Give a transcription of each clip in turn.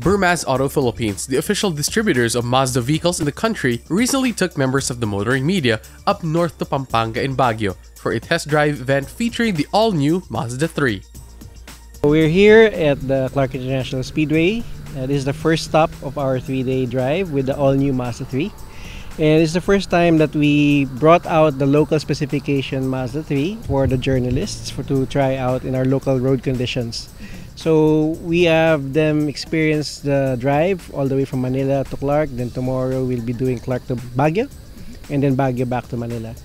Burmaz Auto Philippines, the official distributors of Mazda vehicles in the country, recently took members of the motoring media up north to Pampanga in Baguio for a test drive event featuring the all-new Mazda 3. We're here at the Clark International Speedway. This is the first stop of our 3-day drive with the all-new Mazda 3. And it's the first time that we brought out the local specification Mazda 3 for the journalists to try out in our local road conditions. So we have them experience the drive all the way from Manila to Clark. Then tomorrow we'll be doing Clark to Baguio and then Baguio back to Manila.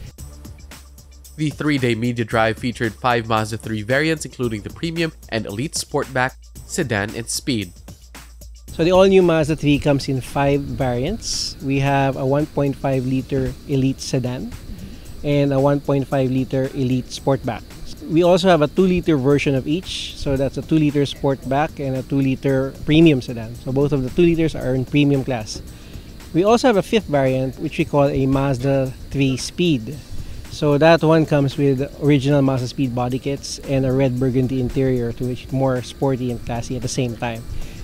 The 3-day media drive featured 5 Mazda 3 variants including the Premium and Elite Sportback, Sedan, and Speed. So the all-new Mazda 3 comes in 5 variants. We have a 1.5-liter Elite Sedan and a 1.5-liter Elite Sportback. We also have a 2-liter version of each. So that's a 2-liter Sportback and a 2-liter Premium Sedan. So both of the 2 liters are in premium class. We also have a 5th variant which we call a Mazda 3 Speed. So that one comes with original Mazda Speed body kits and a red burgundy interior, to which more sporty and classy at the same time.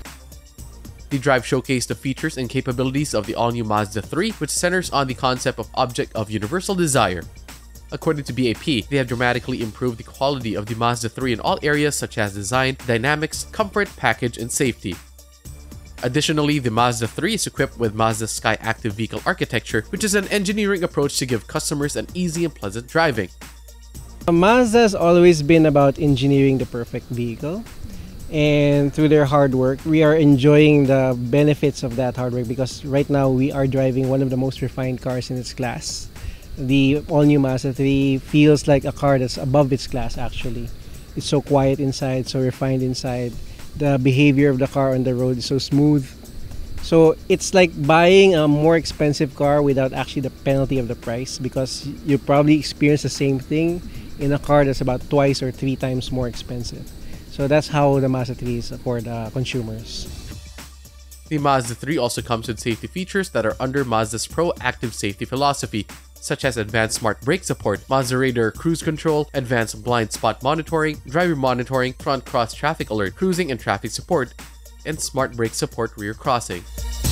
The drive showcased the features and capabilities of the all-new Mazda 3, which centers on the concept of object of universal desire. According to BAP, they have dramatically improved the quality of the Mazda 3 in all areas such as design, dynamics, comfort, package, and safety. Additionally, the Mazda 3 is equipped with Mazda Sky Active Vehicle Architecture, which is an engineering approach to give customers an easy and pleasant driving. Mazda has always been about engineering the perfect vehicle. And through their hard work, we are enjoying the benefits of that hard work because right now we are driving one of the most refined cars in its class. The all-new Mazda 3 feels like a car that's above its class actually. It's so quiet inside, so refined inside. The behavior of the car on the road is so smooth. So it's like buying a more expensive car without actually the penalty of the price, because you probably experience the same thing in a car that's about twice or 3 times more expensive. So that's how the Mazda 3 is for the consumers. The Mazda 3 also comes with safety features that are under Mazda's proactive safety philosophy, such as advanced smart brake support, Mazda Radar cruise control, advanced blind spot monitoring, driver monitoring, front cross traffic alert, cruising and traffic support, and smart brake support rear crossing.